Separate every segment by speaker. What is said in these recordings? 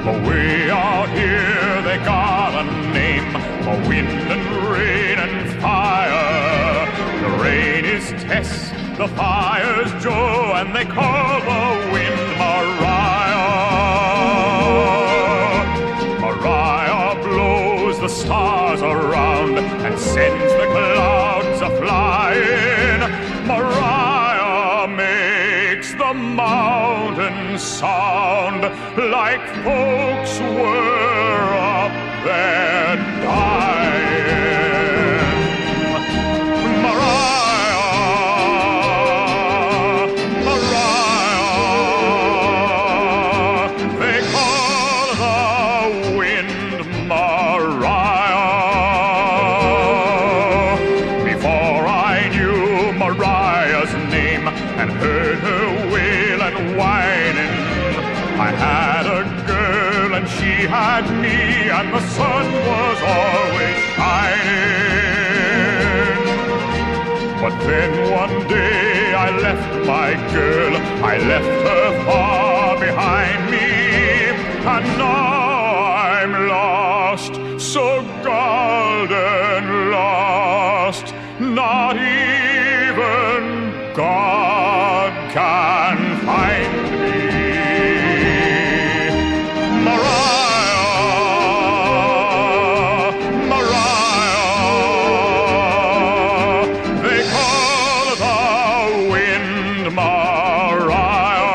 Speaker 1: But way out here they got a name for wind and rain and fire. The rain is Tess, the fire's Joe, and they call the wind Mariah. Mariah blows the stars around and sends the clouds a-flying. Mariah makes the mountains sound like folks were up there dying. Mariah, Mariah, they call the wind Mariah. Before I knew Mariah's name and heard her wail and whining, I had a girl and she had me, and the sun was always shining. But then one day I left my girl, I left her far behind me, and now I'm lost, so golden lost, not even God can find me. Mariah, Mariah, they call the wind Mariah.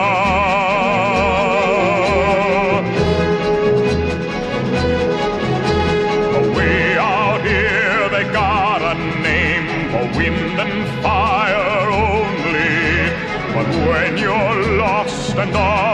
Speaker 1: Away out here they got a name for wind and fire only. But when you're lost and all